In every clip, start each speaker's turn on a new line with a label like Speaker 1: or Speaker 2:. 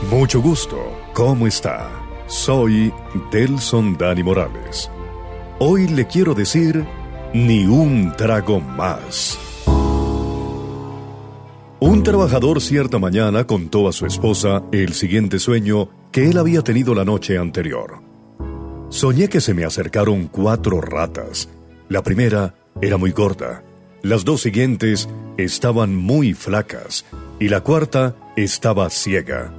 Speaker 1: Mucho gusto, ¿cómo está? Soy Delson Dani Morales. Hoy le quiero decir, ni un trago más. Un trabajador cierta mañana contó a su esposa el siguiente sueño que él había tenido la noche anterior. Soñé que se me acercaron 4 ratas. La primera era muy gorda, las 2 siguientes estaban muy flacas y la cuarta estaba ciega.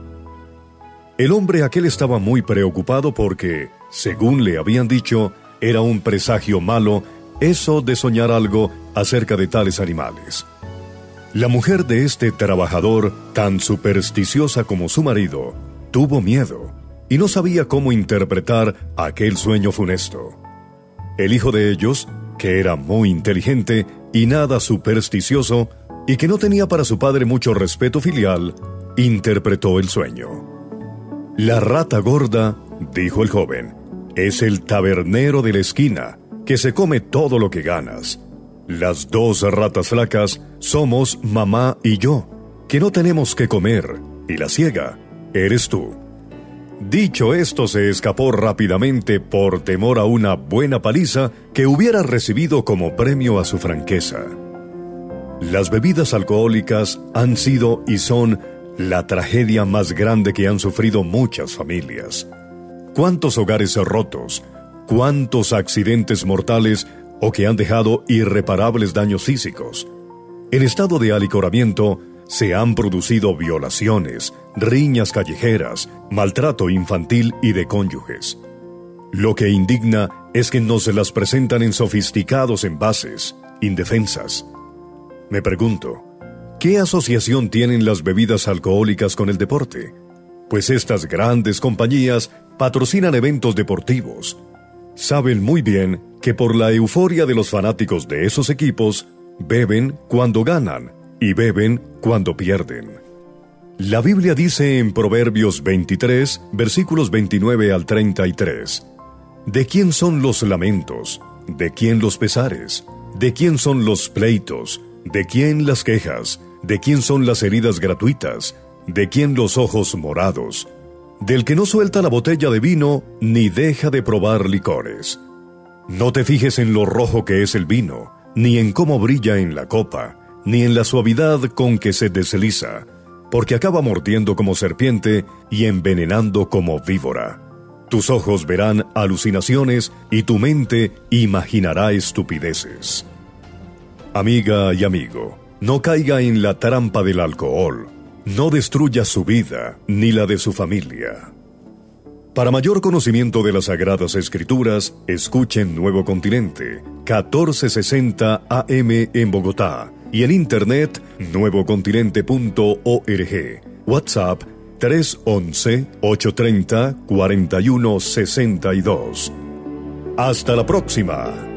Speaker 1: El hombre aquel estaba muy preocupado porque, según le habían dicho, era un presagio malo eso de soñar algo acerca de tales animales. La mujer de este trabajador, tan supersticiosa como su marido, tuvo miedo y no sabía cómo interpretar aquel sueño funesto. El hijo de ellos, que era muy inteligente y nada supersticioso, y que no tenía para su padre mucho respeto filial, interpretó el sueño. La rata gorda, dijo el joven, es el tabernero de la esquina, que se come todo lo que ganas. Las 2 ratas flacas somos mamá y yo, que no tenemos que comer, y la ciega eres tú. Dicho esto, se escapó rápidamente por temor a una buena paliza que hubiera recibido como premio a su franqueza. Las bebidas alcohólicas han sido y son la tragedia más grande que han sufrido muchas familias. ¿Cuántos hogares rotos? ¿Cuántos accidentes mortales o que han dejado irreparables daños físicos? En estado de alicoramiento se han producido violaciones, riñas callejeras, maltrato infantil y de cónyuges. Lo que indigna es que nos las presentan en sofisticados envases, indefensas. Me pregunto, ¿qué asociación tienen las bebidas alcohólicas con el deporte? Pues estas grandes compañías patrocinan eventos deportivos. Saben muy bien que por la euforia de los fanáticos de esos equipos, beben cuando ganan y beben cuando pierden. La Biblia dice en Proverbios 23, versículos 29 al 33, ¿de quién son los lamentos? ¿De quién los pesares? ¿De quién son los pleitos? ¿De quién las quejas? ¿De quién son las heridas gratuitas? ¿De quién los ojos morados? Del que no suelta la botella de vino, ni deja de probar licores. No te fijes en lo rojo que es el vino, ni en cómo brilla en la copa, ni en la suavidad con que se desliza, porque acaba mordiendo como serpiente y envenenando como víbora. Tus ojos verán alucinaciones y tu mente imaginará estupideces. Amiga y amigo, no caiga en la trampa del alcohol. No destruya su vida ni la de su familia. Para mayor conocimiento de las Sagradas Escrituras, escuchen Nuevo Continente, 1460 AM en Bogotá, y en internet nuevocontinente.org. WhatsApp 311-830-4162. Hasta la próxima.